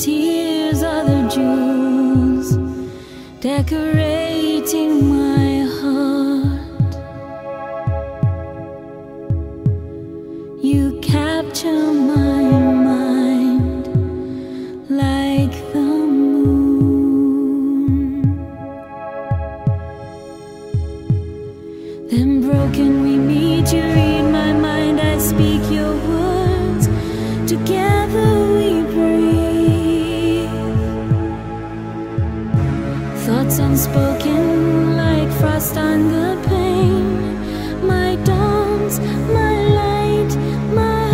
tears are the jewels decorating my heart. You capture my mind like the moon. Then broken we meet, you read my mind, I speak your words, together we breathe. Thoughts unspoken like frost on the pane. My dawns, my light, my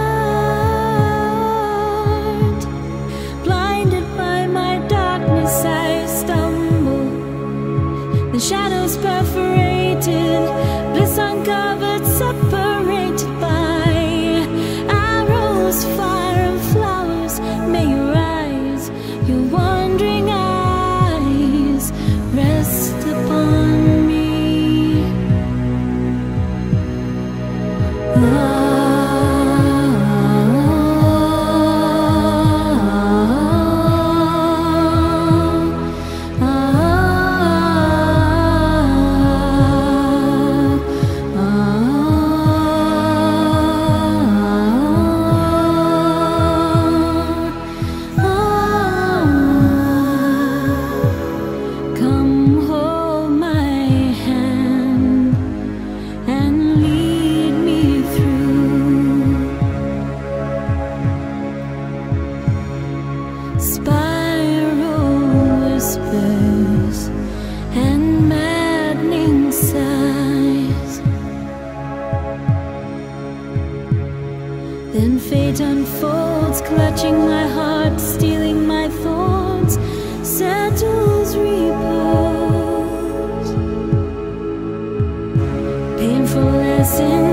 heart. Blinded by my darkness I stumble. The shadows perforated, bliss uncovered, separated by arrows, fire and flowers. May your eyes, your wandering eyes, rest upon me. Come hold my hand and lead me through spiral whispers and maddening sighs. Then fate unfolds, clutching my heart, stealing my thoughts, settles repose. Painful lesson